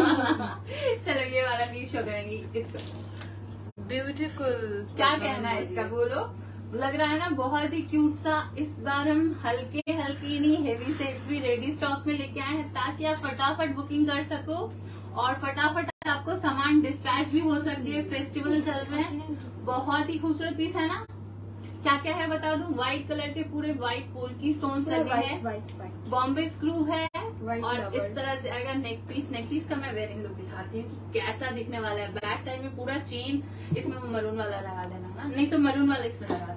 चलो ये वाला पीस शो करेंगे। इसको ब्यूटीफुल, क्या कहना है इसका बोलो? लग रहा है ना बहुत ही क्यूट सा। इस बार हम हल्के हल्के नहीं हेवी सेट भी रेडी स्टॉक में लेके आए हैं ताकि आप फटाफट बुकिंग कर सको और फटाफट आपको सामान डिस्पैच भी हो सकती है। फेस्टिवल चल रहे हैं। बहुत ही खूबसूरत पीस है ना। क्या क्या है बता दूं? व्हाइट कलर के पूरे व्हाइट पोल की स्टोन्स लगे हैं, बॉम्बे स्क्रू है और इस तरह से आएगा नेक पीस। नेक पीस का मैं वेयरिंग लुक दिखाती हूँ कि कैसा दिखने वाला है। बैक साइड में पूरा चेन, इसमें मरून वाला लगा देना ना, नहीं तो मरून वाला इसमें लगा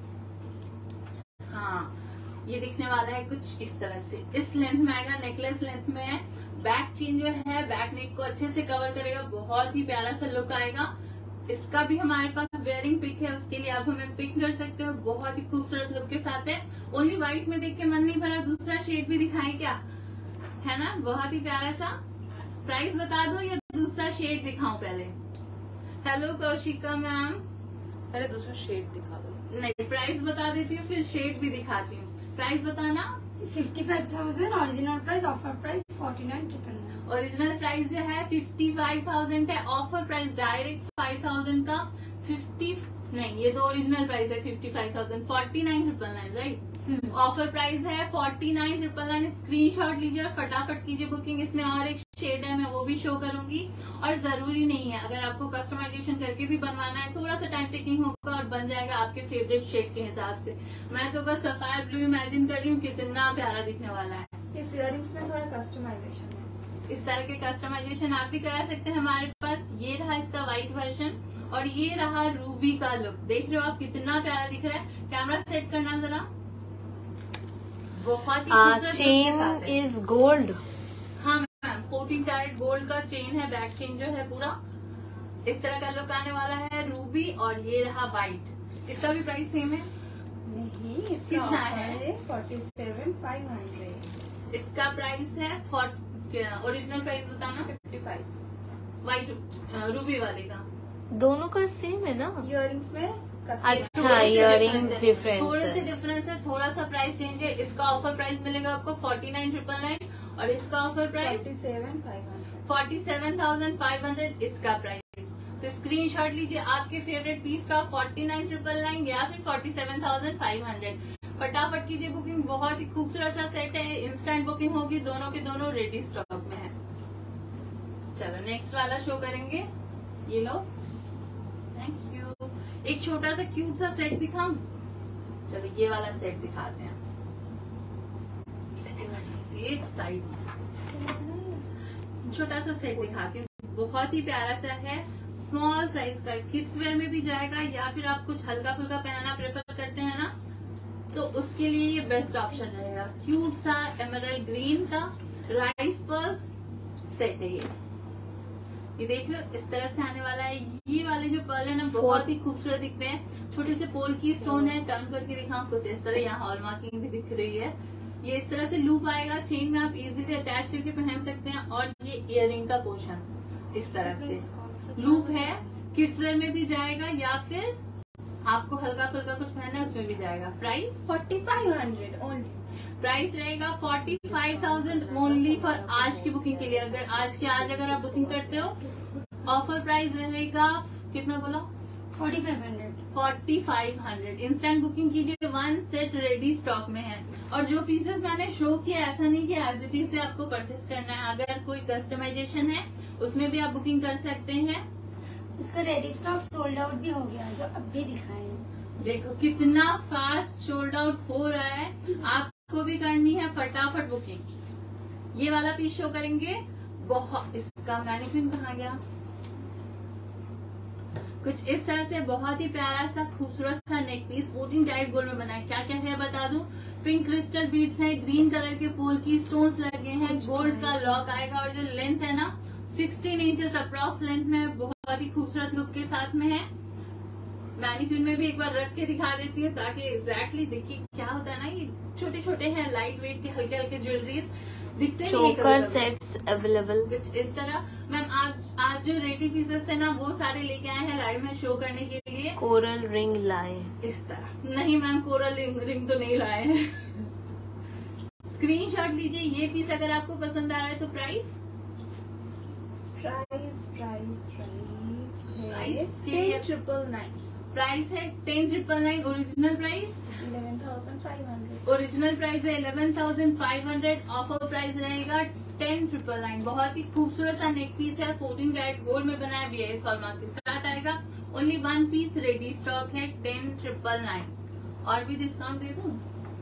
देना। हाँ ये दिखने वाला है कुछ इस तरह से। इस लेंथ में आएगा, नेकलेस लेंथ में है। बैक चेन जो है बैक नेक को अच्छे से कवर करेगा। बहुत ही प्यारा सा लुक आएगा। इसका भी हमारे पास वेयरिंग पिक है, उसके लिए आप हमें पिक कर सकते हो। बहुत ही खूबसूरत लुक के साथ है। ओनली व्हाइट में देख के मन नहीं भरा, दूसरा शेड भी दिखाएं क्या? है ना, बहुत ही प्यारा सा। प्राइस बता दो या दूसरा शेड दिखाऊं पहले? Hello Kaushika ma'am. अरे दूसरा शेड दिखा दो। नहीं, प्राइस बता देती हूँ फिर शेड भी दिखाती हूँ। प्राइस बताना। Fifty five thousand original price, offer price forty nine triple nine. Original price जो है फिफ्टी फाइव थाउजेंड है। Offer price direct five thousand का फिफ्टी नहीं, ये तो ओरिजिनल प्राइस है fifty five thousand forty nine triple nine right. Offer price है forty nine triple nine. Screenshot लीजिए और फटाफट कीजिए बुकिंग। इसमें और एक शेड है, मैं वो भी शो करूंगी। और जरूरी नहीं है, अगर आपको कस्टमाइजेशन करके भी बनवाना है थोड़ा सा टाइम टेकिंग होगा और बन जाएगा आपके फेवरेट शेड के हिसाब से। मैं तो बस सफायर ब्लू इमेजिन कर रही हूँ, कितना प्यारा दिखने वाला है। इस इयररिंग्स में थोड़ा कस्टमाइजेशन है। इस तरह के कस्टमाइजेशन आप भी करा सकते हैं हमारे पास। ये रहा इसका व्हाइट वर्जन और ये रहा रूबी का लुक। देख रहे हो आप कितना प्यारा दिख रहा है। कैमरा सेट करना जरा। बहुत ही खूबसूरत चेन इज गोल्ड। हाँ मैम, फोर्टीन कैरेट गोल्ड का चेन है। बैक चेन जो है पूरा इस तरह का लुक आने वाला है। रूबी और ये रहा व्हाइट। इसका भी प्राइस सेम है? नहीं, इसका कितना ऑफर है? Forty seven five hundred. इसका प्राइस है ओरिजिनल प्राइस बताना। Fifty five. व्हाइट रूबी वाले का दोनों का सेम है ना? इयरिंग्स में अच्छा, इयरिंग्स डिफरेंस थोड़े से है। डिफरेंस है, थोड़ा सा प्राइस चेंज है। इसका ऑफर प्राइस मिलेगा आपको फोर्टी नाइन ट्रिपल नाइन और इसका offer price forty seven five hundred. Forty seven thousand five hundred इसका प्राइस। तो स्क्रीनशॉट लीजिए आपके फेवरेट पीस का फोर्टी नाइन ट्रिपल नाइन या फिर forty seven thousand five hundred. फटाफट कीजिए बुकिंग। बहुत ही खूबसूरत सा सेट है। इंस्टेंट बुकिंग होगी। दोनों के दोनों रेडी स्टॉक में है। चलो नेक्स्ट वाला शो करेंगे। ये लो, थैंक यू। एक छोटा सा क्यूट सा सेट दिखाऊं? चलो ये वाला सेट दिखाते हैं। इस साइड छोटा सा सेट दिखाती हूँ। बहुत ही प्यारा सा है। स्मॉल साइज का, किड्स वेयर में भी जाएगा या फिर आप कुछ हल्का फुल्का पहनना प्रेफर करते हैं ना, तो उसके लिए ये बेस्ट ऑप्शन रहेगा। क्यूट सा एमरल्ड ग्रीन का राइस पर्स सेट है ये। ये देख लो इस तरह से आने वाला है। ये वाले जो पर्ल है ना बहुत ही खूबसूरत दिखते हैं। छोटे से पोल की स्टोन है। टर्न करके दिखाऊं कुछ इस तरह। यहाँ हॉल मार्किंग भी दिख रही है। ये इस तरह से लूप आएगा। चेन में आप इजीली अटैच करके पहन सकते हैं। और ये इयरिंग का पोर्शन इस तरह से लूप है। किड्स वेयर में भी जाएगा या फिर आपको हल्का फुल्का कुछ पहनना है उसमें भी जाएगा। Price forty five hundred only. Price रहेगा forty five thousand only for आज की बुकिंग के लिए। अगर आज के आज अगर आप बुकिंग करते हो ऑफर प्राइस रहेगा कितना बोला? Forty five hundred. Forty five hundred. Instant booking कीजिए। वन सेट रेडी स्टॉक में है। और जो पीसेस मैंने शो किया ऐसा नहीं कि एज इट इज से आपको परचेस करना है। अगर कोई कस्टमाइजेशन है उसमें भी आप बुकिंग कर सकते हैं। इसका रेडी स्टॉक सोल्ड आउट भी हो गया जो अब भी दिखाए हैं। देखो कितना फास्ट सोल्ड आउट हो रहा है। आपको भी करनी है फटाफट बुकिंग। ये वाला पीस शो करेंगे। बहुत इसका मैनिक्विन कहाँ गया? कुछ इस तरह से बहुत ही प्यारा सा खूबसूरत सा neck piece fourteen carat gold में बना है। क्या क्या है बता दूं? पिंक क्रिस्टल बीड्स है। ग्रीन कलर के पोल की स्टोन्स लगे हैं। गोल्ड का लॉक आएगा और जो लेंथ है ना सिक्सटीन इंचेस अप्रॉक्स लेंथ में बहुत ही खूबसूरत लुक के साथ में है। मैनिक्विन में भी एक बार रख के दिखा देती हूँ ताकि एग्जैक्टली देखिए क्या होता है ना। ये छोटे छोटे हैं, लाइट वेट के हल्के हल्के ज्वेलरीज दिखते हैं। चोकर सेट्स अवेलेबल कुछ इस तरह। मैम आज आज जो रेडी पीसेस है ना वो सारे लेके आए हैं लाइव में शो करने के लिए। कोरल रिंग लाए इस तरह नहीं मैम, कोरल रिंग, रिंग तो नहीं लाए हैं। स्क्रीनशॉट लीजिए। ये पीस अगर आपको पसंद आ रहा है तो price price price price price triple nine. Price है ten triple nine. Original price eleven thousand five hundred. Original price है eleven thousand five hundred. Offer price रहेगा टेन ट्रिपल नाइन। बहुत ही खूबसूरत सा नेक पीस है। फोर्टीन कैरेट गोल्ड में बनाया। बी आई एस हॉलमार्क के साथ आएगा। Only one piece ready stock है। Ten triple nine. और भी डिस्काउंट दे दूं?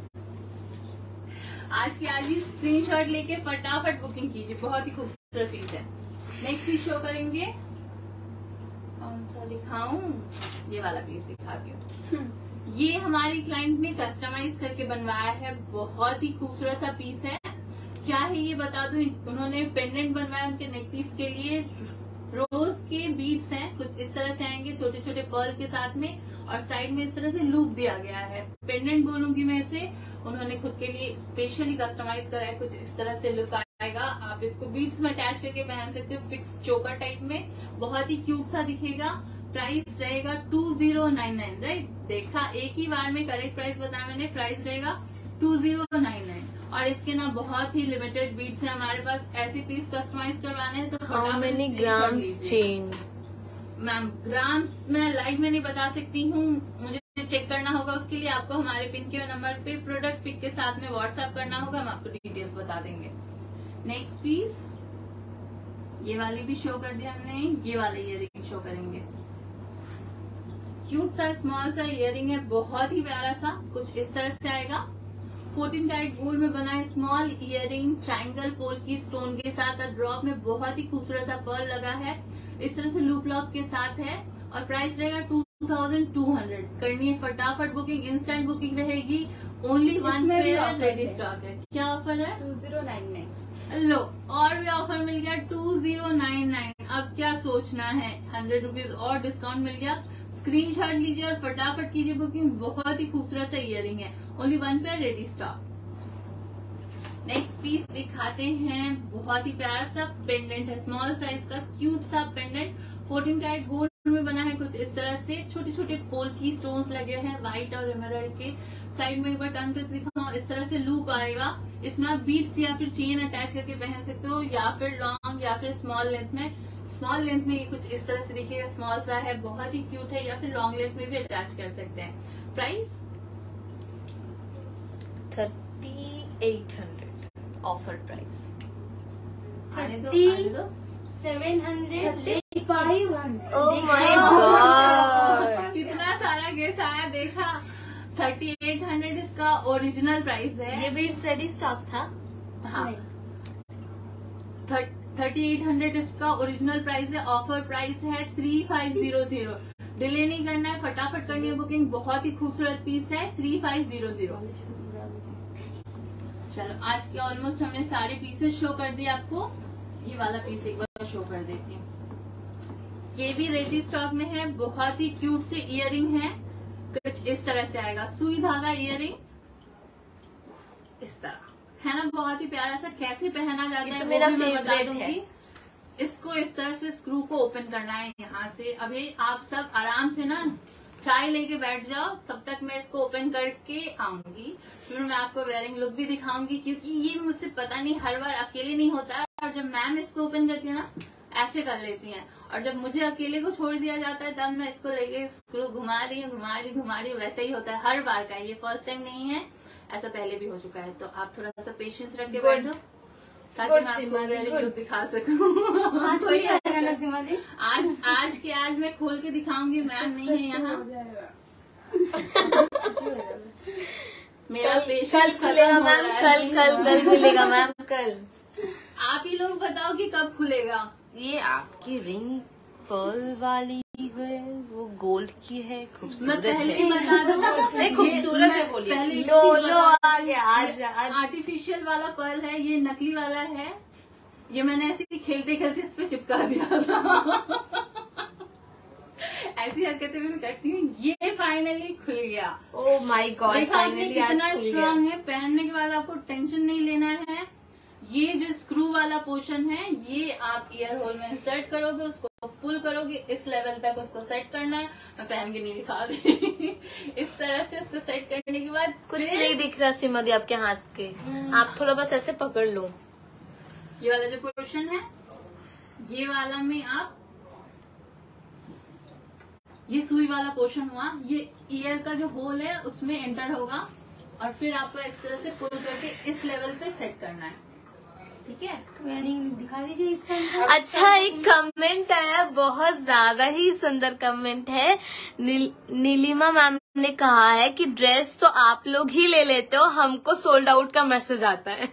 आज की आज ही स्क्रीनशॉट लेके फटाफट बुकिंग कीजिए। बहुत ही खूबसूरत पीस है। नेक्स्ट पीस शो करेंगे। कौन सा दिखाऊं? ये वाला पीस दिखाती हूँ। ये हमारी क्लाइंट ने कस्टमाइज करके बनवाया है। बहुत ही खूबसूरत सा पीस है। क्या है ये बता दूं? उन्होंने पेंडेंट बनवाया उनके नेक पीस के लिए। रोज के बीड्स हैं। कुछ इस तरह से आएंगे छोटे छोटे पर्ल के साथ में और साइड में इस तरह से लूप दिया गया है। पेंडेंट बोलूंगी मैं इसे। उन्होंने खुद के लिए स्पेशली कस्टमाइज करा है। कुछ इस तरह से लुक आएगा। आप इसको बीड्स में अटैच करके पहन सकते हो फिक्स चोकर टाइप में। बहुत ही क्यूट सा दिखेगा। प्राइस रहेगा two zero nine nine. Right, देखा एक ही बार में करेक्ट प्राइस बताया मैंने। प्राइस रहेगा टू जीरो नाइन नाइन। और इसके ना बहुत ही लिमिटेड बीड्स है हमारे पास। ऐसे पीस कस्टमाइज करवाने हैं तो how many grams chain? Ma'am grams मैं लाइव में नहीं बता सकती हूँ। मुझे चेक करना होगा। उसके लिए आपको हमारे पिन के नंबर पे प्रोडक्ट पिक के साथ में व्हाट्सएप करना होगा। हम आपको डिटेल्स बता देंगे। नेक्स्ट पीस ये वाली भी शो कर दिया हमने। ये वाले इयरिंग शो करेंगे। क्यूट सा स्मॉल सा इयरिंग है। बहुत ही प्यारा सा कुछ इस तरह से आएगा। फोर्टीन कैरेट गोल्ड में बना है स्मॉल इयरिंग ट्रायंगल पोल की स्टोन के साथ और ड्रॉप में बहुत ही खूबसूरत सा पर्ल लगा है। इस तरह से लूप लॉक के साथ है और प्राइस रहेगा टू थाउजेंड टू हंड्रेड। करनी है फटाफट बुकिंग, इंस्टेंट बुकिंग रहेगी। Only one pair ready stock है। क्या ऑफर है? Two zero nine nine. लो और भी ऑफर मिल गया टू जीरो नाइन नाइन। अब क्या सोचना है, हंड्रेड रुपीज और डिस्काउंट मिल गया। स्क्रीनशॉट लीजिए और फटाफट कीजिए बुकिंग। बहुत ही खूबसूरत सा इयरिंग है। Only one pair ready stock. Next piece दिखाते हैं। बहुत ही प्यारा सा पेंडेंट है, स्मॉल साइज का क्यूट सा पेंडेंट। फोर्टीन कैरेट गोल्ड में बना है कुछ इस तरह से। छोटे छोटे पोल की स्टोन्स लगे हैं व्हाइट और एमराल्ड के। साइड में एक बार टर्न करके दिखाऊं, इस तरह से लूप आएगा। इसमें आप बीड्स या फिर चेन अटैच करके पहन सकते हो, या फिर लॉन्ग या फिर स्मॉल लेंथ में। स्मॉल लेंथ में ये कुछ इस तरह से देखिएगा, स्मॉल सा है, बहुत ही क्यूट है। या फिर लॉन्ग लेंथ में भी अटैच कर सकते हैं। Price thirty eight hundred offer price. आने दो, थर्टी आने दो। Seven hundred five hundred. Oh my god, कितना सारा गेस आया देखा। थर्टी एट हंड्रेड इसका ओरिजिनल प्राइस है। ये भी रेडी स्टॉक था। हाँ, थर्टी एट हंड्रेड इसका ओरिजिनल प्राइस है। ऑफर प्राइस है three five zero zero. Delay नहीं करना है, फटाफट करनी है बुकिंग। बहुत ही खूबसूरत पीस है, थ्री फाइव जीरो जीरो। चलो आज के ऑलमोस्ट हमने सारे पीसेस शो कर दिए आपको। ये वाला पीस एक बार शो कर देती हूँ। ये भी रेडी स्टॉक में है। बहुत ही क्यूट से इयरिंग है, कुछ इस तरह से आएगा। सुई धागा इयरिंग इस तरह है ना, बहुत ही प्यारा सा। कैसे पहना जाता है तो वो मेरा भी मैं बता फेवरेट दूंगी। है। इसको इस तरह से स्क्रू को ओपन करना है यहाँ से। अभी आप सब आराम से ना चाय लेके बैठ जाओ, तब तक मैं इसको ओपन करके आऊंगी। फिर मैं आपको वेयरिंग लुक भी दिखाऊंगी, क्योंकि ये मुझसे पता नहीं हर बार अकेले नहीं होता है। और जब मैम इसको ओपन करती है ना, ऐसे कर लेती हैं, और जब मुझे अकेले को छोड़ दिया जाता है तब मैं इसको लेके स्क्रू घुमा रही हूँ घुमा रही घुमा रही हूँ। वैसा ही होता है हर बार का, ये फर्स्ट टाइम नहीं है, ऐसा पहले भी हो चुका है। तो आप थोड़ा सा पेशेंस रख के बैठो ताकि Good, मैं आपको सीमा दी, वेयरिंग good. लुक दिखा सकूँ। आज कोई आएगा ना सीमा दी? आज आज के आज मैं खोल के दिखाऊंगी। मैम नहीं है यहाँ। मेरा कल पेशेंस खुलेगा मैम, कल कल कल खुलेगा मैम कल। आप ही लोग बताओ कि कब खुलेगा। ये आपकी रिंग पर्ल वाली है, वो गोल्ड की है, मैं खूबसूरत पहले है। ही बता दूं, नहीं, खूबसूरत ये- है, मैं बोलिए। पहले एक लो, चीज लो, बता आ दूं, गया, आज- ये आज। आर्टिफिशियल वाला पर्ल है, ये नकली वाला है। ये मैंने ऐसे ही खेलते खेलते इस पे चिपका दिया था। ऐसी हरकतें भी मैं करती हूँ। ये फाइनली खुल गया। ओह माय गॉड, देखा आपने फाइनली आज कितना खुल गया। स्ट्रांग है। पहनने के बाद आपको टेंशन नहीं लेना है। ये जो स्क्रू वाला पोर्शन है, ये आप ईयर होल में इंसर्ट करोगे, उसको पुल करोगे, इस लेवल तक उसको सेट करना है। मैं पहन के नहीं दिखा रही। इस तरह से उसको सेट करने के बाद कुछ फिर नहीं दिख रहा सीमा दी आपके हाथ के। आप थोड़ा बस ऐसे पकड़ लो। ये वाला जो पोर्शन है, ये वाला में आप, ये सुई वाला पोर्शन हुआ, ये ईयर का जो होल है उसमें एंटर होगा, और फिर आपको इस तरह से पुल करके इस लेवल पे सेट करना है। ठीक है, वेयरिंग दिखा दीजिए इसका। अच्छा, एक कमेंट आया, बहुत ज्यादा ही सुंदर कमेंट है। नील, नीलिमा मैम ने कहा है कि ड्रेस तो आप लोग ही ले लेते हो, हमको सोल्ड आउट का मैसेज आता है।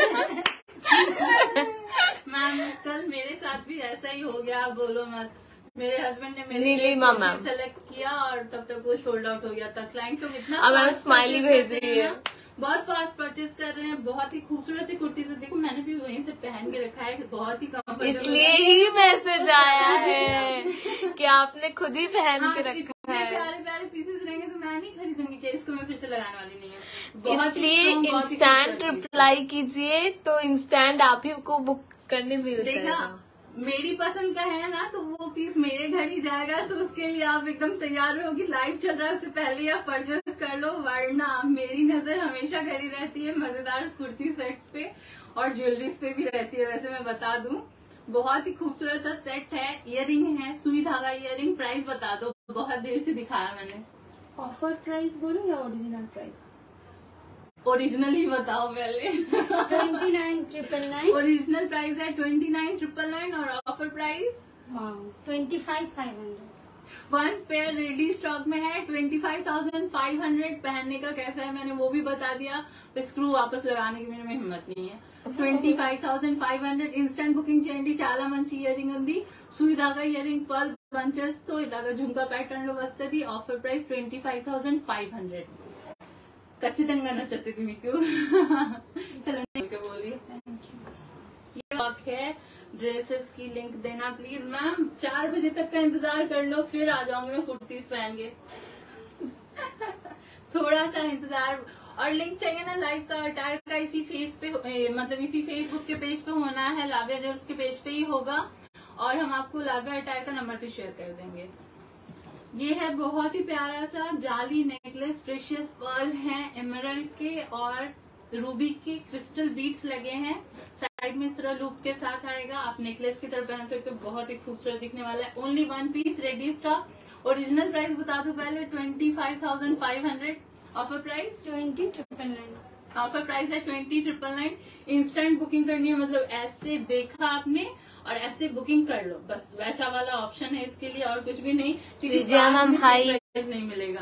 मैम कल मेरे साथ भी ऐसा ही हो गया, आप बोलो मत। मेरे हस्बैंड ने मेरे नीलिमा मैम सेलेक्ट किया और तब तक वो सोल्ड आउट हो गया था। क्लाइंट लोग इतना अब मैम fast स्माइली purchase भेज करते रही हैं है। ना, बहुत फास्ट परचेज कर रहे हैं। बहुत ही खूबसूरत सी कुर्ती से, देखो मैंने भी वहीं से पहन के रखा है, बहुत ही कंफर्टेबल। इसलिए ही मैसेज आया है कि आपने खुद ही पहन हाँ, के रखा इतने है। प्यारे प्यारे पीसेस रहेंगे तो मैं नहीं खरीदूंगी क्या, इसको मैं फिर से लगाने वाली नहीं है। बहुत ही इसलिए strong, बहुत ही इंस्टेंट खूबसूरत piece। रिप्लाई कीजिए तो इंस्टेंट आप ही को बुक करने मिल देखा, जाएगा। मेरी पसंद का है ना, तो वो पीस मेरे घर ही जाएगा। तो उसके लिए आप एकदम तैयार रहो कि लाइव चल रहा है, उससे पहले ही आप परचेज कर लो, वरना मेरी नजर हमेशा करी रहती है मजेदार कुर्ती सेट्स पे और ज्वेलरीज पे भी रहती है। वैसे मैं बता दूं, बहुत ही खूबसूरत सा सेट है। इयरिंग है, सुई धागा इयरिंग। प्राइस बता दो, बहुत देर से दिखाया मैंने। ऑफर प्राइस बोलो या ओरिजिनल प्राइस? ओरिजिनल ही बताओ पहले। Twenty nine triple nine original price है ट्वेंटी नाइन ट्रिपल नाइन और offer price twenty five five hundred one pair ready stock में है। Twenty five thousand five hundred पहनने का कैसा है मैंने वो भी बता दिया। स्क्रू वापस लगाने की मेरे में हिम्मत नहीं है। Twenty five thousand five hundred instant booking చేయండి। చాలా మంచి ఇయరింగ్ ఉంది, సూయి దాగా ఇయరింగ్ పర్ల్ బంచెస్ తో ఇలాగా జుంకా ప్యాటర్న్ లో వస్తుంది। Offer price twenty five thousand five hundred. ఖచ్చితంగా నచ్చుతుంది మీకు। चलो बोलिए। ये स्टॉक है, ड्रेसेस की लिंक देना प्लीज मैम। चार बजे तक का इंतजार कर लो, फिर आ जाऊंगी मैं कुर्तीज पहन के। थोड़ा सा इंतजार। और लिंक चाहिए ना लाइव का, अटायर का इसी फेस पे ए, मतलब इसी फेसबुक के पेज पे होना है, लाव्या ज्वेल्स के पेज पे ही होगा। और हम आपको लाव्या अटायर का नंबर भी शेयर कर देंगे। ये है बहुत ही प्यारा सा जाली नेकलेस, प्रेशियस पर्ल है, एमरल्ड के और रूबी के क्रिस्टल बीड्स लगे हैं। साइड में इस तरह लूप के साथ आएगा, आप नेकलेस की तरफ पहन सकते हो, बहुत ही खूबसूरत दिखने वाला है। Only one piece ready stock. Original price बता दो पहले, twenty five thousand five hundred. Offer price twenty triple nine. Offer price है twenty triple nine. Instant booking करनी है, मतलब ऐसे देखा आपने और ऐसे बुकिंग कर लो, बस वैसा वाला ऑप्शन है इसके लिए, और कुछ भी नहीं। मैम हाई नहीं मिलेगा,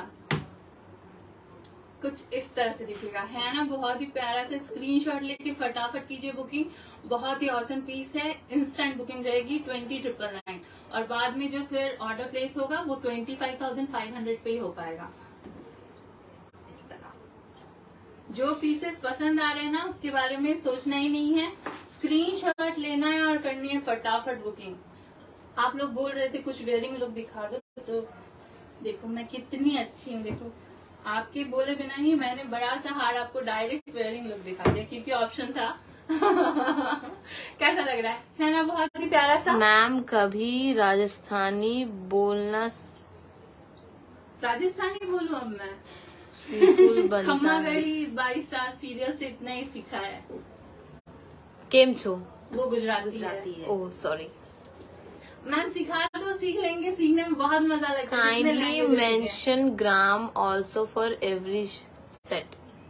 कुछ इस तरह से दिखेगा, है ना। बहुत ही प्यारा सा स्क्रीनशॉट लेके फटाफट कीजिए बुकिंग। बहुत ही ऑसम पीस है। इंस्टेंट बुकिंग रहेगी ट्वेंटी ट्रिपल नाइन, और बाद में जो फिर ऑर्डर प्लेस होगा वो twenty five thousand five hundred पे ही हो पाएगा। जो पीसेस पसंद आ रहे हैं ना उसके बारे में सोचना ही नहीं है, स्क्रीनशॉट लेना है और करनी है फटाफट बुकिंग। आप लोग बोल रहे थे कुछ वेयरिंग लुक दिखा दो, तो देखो मैं कितनी अच्छी हूँ। देखो आपके बोले बिना ही मैंने बड़ा सा हार आपको डायरेक्ट वेयरिंग लुक दिखा दिया, क्योंकि ऑप्शन था। कैसा लग रहा है है ना, बहुत ही प्यारा सा। मैम कभी राजस्थानी बोलना राजस्थानी बोलूँ अब मैं? खम्मा गढ़ी बाईस साल सीरियल से इतना ही सीखा है। केम छो वो गुजराती, गुजराती है। ओह सॉरी मैम, सिखा दो, सीख लेंगे, सीखने में बहुत मजा लगता है। Kindly mention gram also for every set.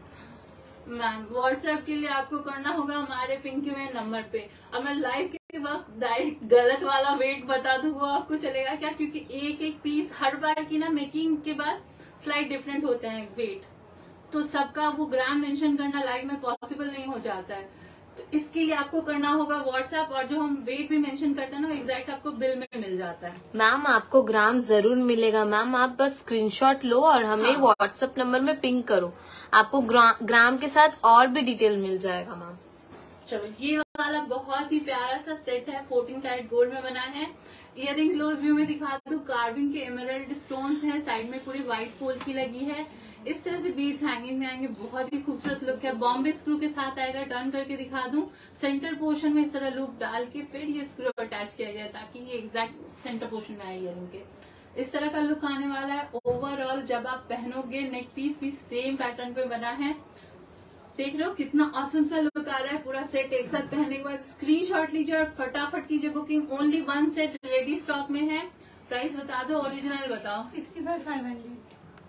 Ma'am WhatsApp के लिए आपको करना होगा हमारे पिंकी में नंबर पे। अब मैं लाइव के वक्त डायरेक्ट गलत वाला वेट बता दूं वो आपको चलेगा क्या? क्योंकि एक एक पीस हर बार की ना मेकिंग के बाद स्लाइड डिफरेंट होते हैं वेट, तो सबका वो ग्राम मेंशन करना लाइव में पॉसिबल नहीं हो जाता है। तो इसके लिए आपको करना होगा व्हाट्सएप, और जो हम वेट भी मेंशन करते हैं ना वो एग्जैक्ट आपको बिल में मिल जाता है। मैम आपको ग्राम जरूर मिलेगा मैम, आप बस स्क्रीनशॉट लो और हमें हाँ। व्हाट्सएप नंबर में पिंग करो, आपको ग्रा, ग्राम के साथ और भी डिटेल मिल जाएगा मैम। चलो ये वाला बहुत ही प्यारा सा सेट है, फोर्टीन कैरेट गोल्ड में बना है। इयरिंग क्लोज व्यू में दिखा दूं, कार्विंग के एमरल्ड स्टोन्स हैं, साइड में पूरी व्हाइट फॉल की लगी है। इस तरह से बीड्स हैंगिंग में आएंगे, बहुत ही खूबसूरत लुक है। बॉम्बे स्क्रू के साथ आएगा, टर्न करके दिखा दूं, सेंटर पोर्शन में इस तरह लूप डाल के फिर ये स्क्रू अटैच किया गया ताकि ये एग्जैक्ट सेंटर पोर्शन में आए इयरिंग के। इस तरह का लुक आने वाला है। ओवरऑल जब आप पहनोगे नेक पीस भी सेम पैटर्न पे बना है। देख रहे हो कितना ऑसम सा लुक आ रहा है। पूरा सेट एक साथ पहनने के बाद स्क्रीनशॉट लीजिए और फटाफट कीजिए booking. Only one set ready stock में है। प्राइस बता दो, ओरिजिनल बताओ। Sixty five five hundred.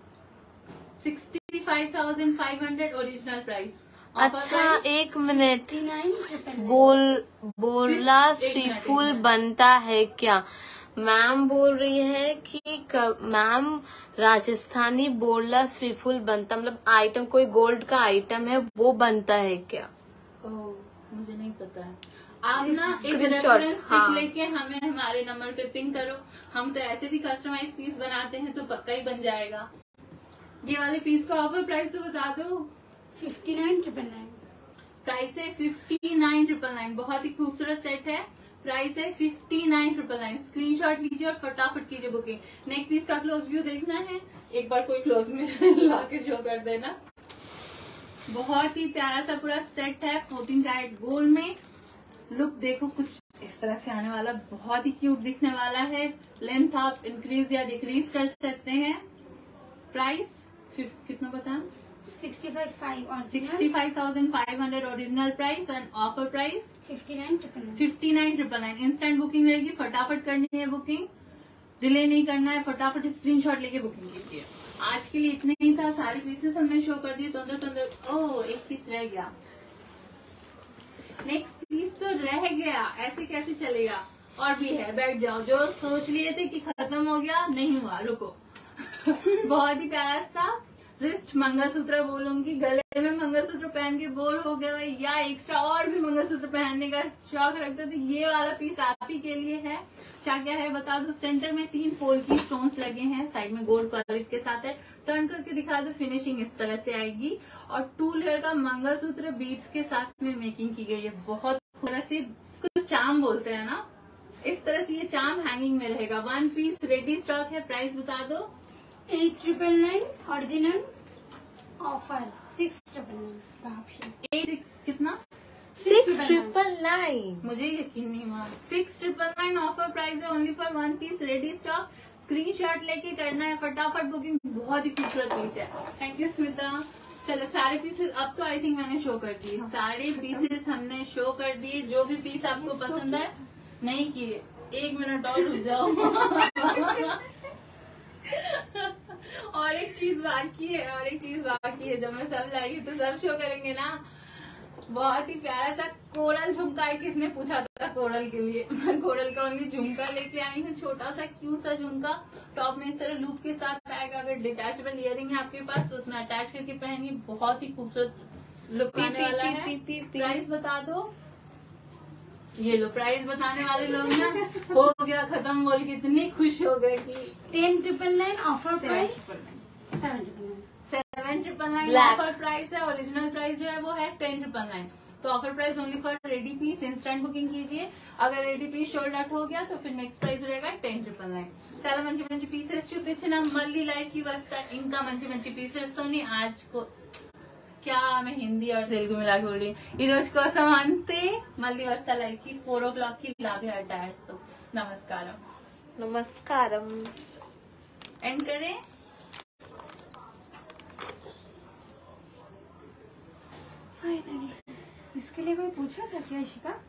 Sixty five thousand five hundred original price. अच्छा एक मिनट, नाइन ट्रिपल बोल बोला श्रीफुल बनता है क्या? मैम बोल रही है कि मैम राजस्थानी बोला श्रीफुल बनता, मतलब आइटम कोई गोल्ड का आइटम है वो बनता है क्या? ओह मुझे नहीं पता है। आप ना एक स्क्रीनशॉट, रेफरेंस पिक हाँ। लेके हमें हमारे नंबर पे पिंग करो। हम तो ऐसे भी कस्टमाइज पीस बनाते हैं तो पक्का ही बन जाएगा। ये वाले पीस का ऑफर प्राइस तो बता दो। Fifty nine triple nine. Price है फिफ्टी नाइन ट्रिपल नाइन। बहुत ही खूबसूरत सेट है। प्राइस है fifty nine triple nine. Screenshot लीजिए और फटाफट कीजिए बुकिंग। नेक पीस का क्लोज व्यू देखना है, एक बार कोई क्लोज में ला के शो कर देना। बहुत ही प्यारा सा पूरा सेट है, फोर्टीन कैरेट गोल्ड में। लुक देखो कुछ इस तरह से आने वाला, बहुत ही क्यूट दिखने वाला है। लेंथ आप इंक्रीज या डिक्रीज कर सकते हैं। प्राइस कितना बताया? सिक्सटी फाइव फाइव और sixty five thousand five hundred original price and offer price fifty nine triple nine. Fifty nine triple nine. Instant booking रहेगी, फटाफट करनी है बुकिंग, डिले नहीं करना है, फटाफट स्क्रीनशॉट लेके बुकिंग कीजिए। आज के लिए इतना ही था, सारे पीसेस हमने शो कर दिए। तो अंदर तो अंदर ओह एक पीस रह गया, नेक्स्ट पीस तो रह गया, ऐसे कैसे चलेगा। और भी है, बैठ जाओ। जो सोच लिए थे कि खत्म हो गया, नहीं हुआ, रुको। बहुत ही प्यारा सा रिस्ट मंगलसूत्र बोलूंगी, गले में मंगलसूत्र पहन के बोर हो गए या एक्स्ट्रा और भी मंगलसूत्र पहनने का शौक रखते थे, ये वाला पीस आप ही के लिए है। क्या क्या है बता दो। सेंटर में तीन पोल की स्टोन्स लगे हैं, साइड में गोल्ड क्वालिटी के साथ है। टर्न करके दिखा दो, फिनिशिंग इस तरह से आएगी। और टू लेयर का मंगलसूत्र बीड्स के साथ में मेकिंग की गई है। बहुत तरह से चाम बोलते हैं ना, इस तरह से ये चाम हैंगिंग में रहेगा। वन पीस रेडी स्टॉक है। प्राइस बता दो। Eight triple nine original offer six triple nine. Eight कितना? Six triple nine. मुझे यकीन नहीं हुआ। Six triple nine offer price है, only for one piece ready stock. Screenshot लेके करना है फटाफट बुकिंग। बहुत ही खूबसूरत पीस है। Thank you Smita. चलो सारे पीसेस अब तो आई थिंक मैंने शो कर दिए। सारे पीसेस हमने शो कर दिए। जो भी पीस आपको पसंद है, नहीं किए, एक मिनट और रुक जाओ। और एक चीज बाकी है, और एक चीज बाकी है। जब मैं सब लाएगी तो सब शो करेंगे ना। बहुत ही प्यारा सा कोरल झुमका है। किसने पूछा था कोरल के लिए? मैं कोरल का ओनली झुमका लेके आई हूँ। छोटा सा क्यूट सा झुमका, टॉप में इस तरह लूप के साथ आएगा। अगर डिटैचेबल इयरिंग है आपके पास तो उसमें अटैच करके पहनिए। बहुत ही खूबसूरत लुक आने वाला है। प्राइस बता दो। ये लो प्राइस बताने वाले लोग ना हो गया खत्म बोल के इतनी खुश हो गए कि ten triple nine offer price seven triple nine. Seven triple nine offer price है। ओरिजिनल प्राइस जो है वो है टेन ट्रिपल नाइन। तो offer price only for ready piece. Instant booking कीजिए। अगर रेडी पीस सोल्ड आउट हो गया तो फिर नेक्स्ट प्राइस रहेगा टेन ट्रिपल नाइन। చాలా మంచి మంచి పీసెస్ చూపించిన మళ్ళీ లైవ్ కి వస్తా ఇంకా మంచి మంచి పీసెస్ తోని आज को क्या मैं हिंदी और तेलुगु मिला के बोल रही हूँ। ఈ రోజు కోసం అంతే। మళ్ళీ వస్తా లైవ్ కి फोर ओ क्लॉक की लाभे अटैच। तो नमस्कार नमस्कारम। एंड करें। फाइनली इसके लिए कोई पूछा था क्या इशिका?